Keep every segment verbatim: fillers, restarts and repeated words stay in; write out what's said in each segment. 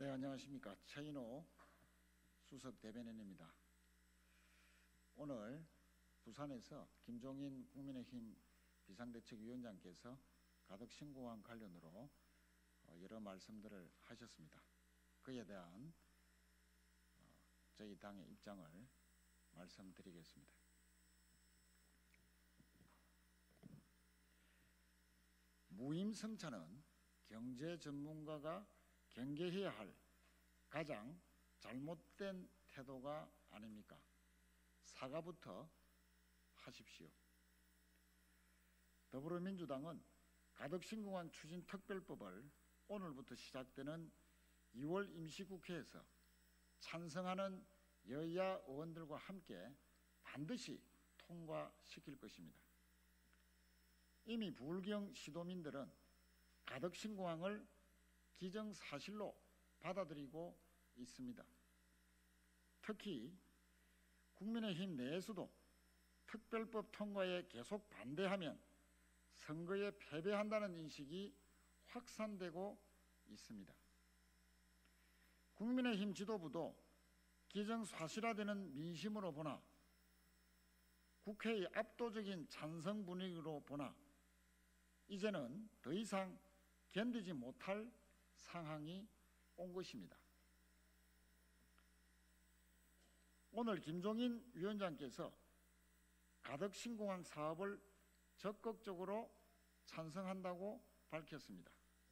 네, 안녕하십니까. 최인호 수석 대변인입니다. 오늘 부산에서 김종인 국민의힘 비상대책위원장께서 가덕신공항 관련으로 여러 말씀들을 하셨습니다. 그에 대한 저희 당의 입장을 말씀드리겠습니다. 무임승차는 경제 전문가가 경계해야 할 가장 잘못된 태도가 아닙니까? 사과부터 하십시오. 더불어민주당은 가덕신공항 추진특별법을 오늘부터 시작되는 이월 임시국회에서 찬성하는 여야 의원들과 함께 반드시 통과시킬 것입니다. 이미 부울경 시도민들은 가덕신공항을 기정사실로 받아들이고 있습니다. 특히 국민의힘 내에서도 특별법 통과에 계속 반대하면 선거에 패배한다는 인식이 확산되고 있습니다. 국민의힘 지도부도 기정사실화되는 민심으로 보나 국회의 압도적인 찬성 분위기로 보나 이제는 더 이상 견디지 못할 상황이 온 것입니다. 오늘 김종인 위원장께서 가덕신공항 사업을 적극적으로 찬성한다고 밝혔습니다.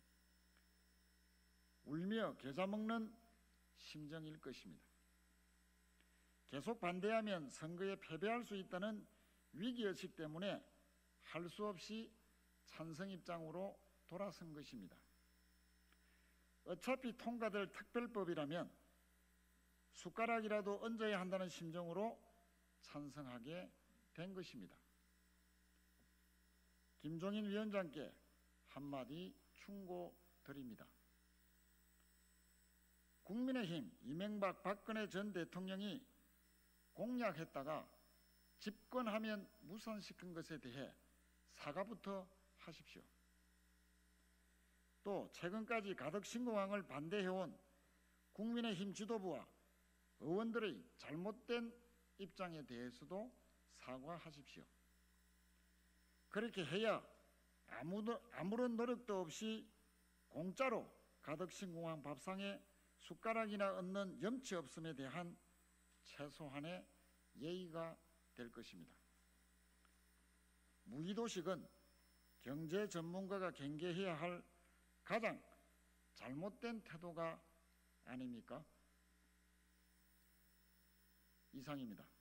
울며 겨자 먹는 심정일 것입니다. 계속 반대하면 선거에 패배할 수 있다는 위기의식 때문에 할 수 없이 찬성 입장으로 돌아선 것입니다. 어차피 통과될 특별법이라면 숟가락이라도 얹어야 한다는 심정으로 찬성하게 된 것입니다. 김종인 위원장께 한마디 충고드립니다. 국민의힘 이명박 박근혜 전 대통령이 공약했다가 집권하면 무산시킨 것에 대해 사과부터 하십시오. 또 최근까지 가덕신공항을 반대해온 국민의힘 지도부와 의원들의 잘못된 입장에 대해서도 사과하십시오. 그렇게 해야 아무도, 아무런 노력도 없이 공짜로 가덕신공항 밥상에 숟가락이나 얹는 염치 없음에 대한 최소한의 예의가 될 것입니다. 무의도식은 경제 전문가가 경계해야 할 가장 잘못된 태도가 아닙니까? 이상입니다.